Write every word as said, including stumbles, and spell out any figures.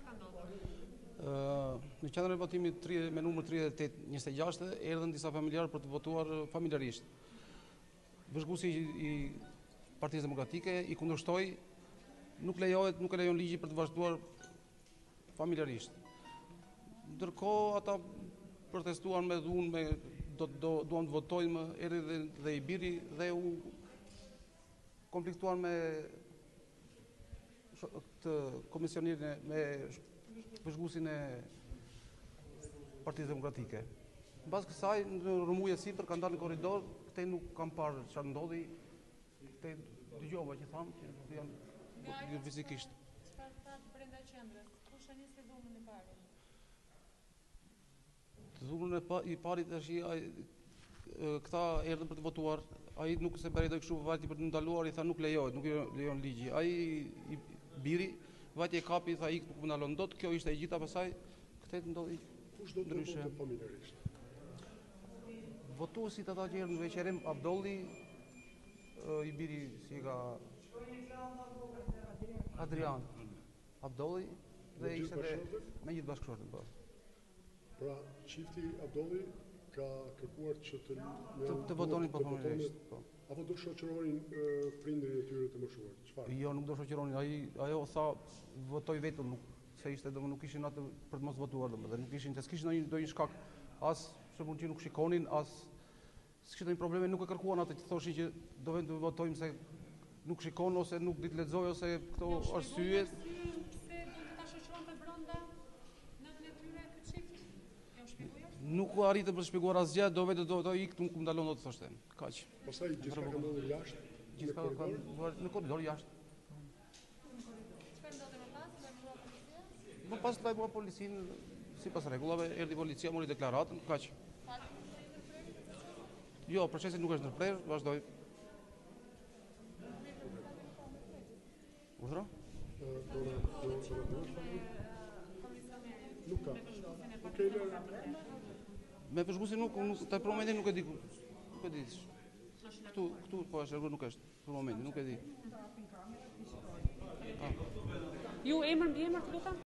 ka ndodhur? Ë, Në qendrën e votimit tri- me numër tridhjetë e tetë njëzet e gjashtë erdhën disa familjarë për të votuar familjarisht. Bashkëpusi i Partisë Demokratike i kundërshtoi, nuk lejohet, nuk e lejon ligji për të vazhduar familjarisht. Ndërkohë ata protestuan me dhunë, me do, do duam të votojmë, erdhi dhe, dhe i biri dhe u konfliktuan me këtë komisionerin e- me bashkëpusin e Partisë Demokratike. Mbas kësaj në rrëmujë sipër kanë dalë në korridor, këtej nuk kam parë çfarë ndodhi. Këtej dëgjova që thamë që nuk janë jo fizikisht. Çfarë thatë brenda qendrës? Kush e nisi dhunën e parë? Dhunën e pa, i parit tash ai e, këta erdhën për të votuar, ai nuk se bëri kështu vajti për të ndaluar, i tha nuk lejohet, nuk i lejon ligji. Ai i biri vajti e kapi, i tha ik, nuk më ndalon dot. Kjo ishte e gjitha, pastaj këtej ndodhi Kush do të ndryshe. votojë familjarisht? Votuesit ata që erdhën në veçerim, Abdolli, ë, i biri si ka Adrian, Abdolli dhe Me gjithë ishte dhe bashkëshortët? me gjithë bashkëshortët, po. Pra, çifti Abdolli ka kërkuar që të Të, të votonin pa familjarisht, po. Apo do shoqëronin uh, prindërin e tyre të moshuar? Çfarë? Jo, nuk do shoqëronin, ai ajo tha votoj vetëm, nuk se ishte domun nuk kishin atë për të mos votuar domethënë, nuk kishin, se s'kishin ndonjë ndonjë shkak, as për shembull që nuk shikonin, as s'kishin ndonjë probleme, nuk e kërkuan atë që thoshin që do vend të votojmë se nuk shikon ose nuk di të lexoj ose këto arsye. Pse do të ta shoqëronte brenda natën e tyre ky çift? Ja u shpjegoj? Nuk arritën për të shpjeguar asgjë, do vetë do do ik, nuk më ndalon dot thoshte. Kaq. Pastaj gjithçka ka ndodhur jashtë? Gjithçka në ka korridor? në korridor jashtë. Çfarë ndodhi më pas? Lajmërua policia? Më pas lajmua policin, sipas rregullave, erdhi policia, mori deklaratën, kaq. Jo, procesi nuk është ndërprer, vazhdoj. Urdhra? Ë, do na do do na bësh familje? Nuk ka. Okej, le. Me bashkëpusin nuk, nuk te për momentin nuk e di. ku- Nuk e di. Këtu, këtu po është, nuk është për momentin, nuk e di. Ju emër mbi emër të lutem?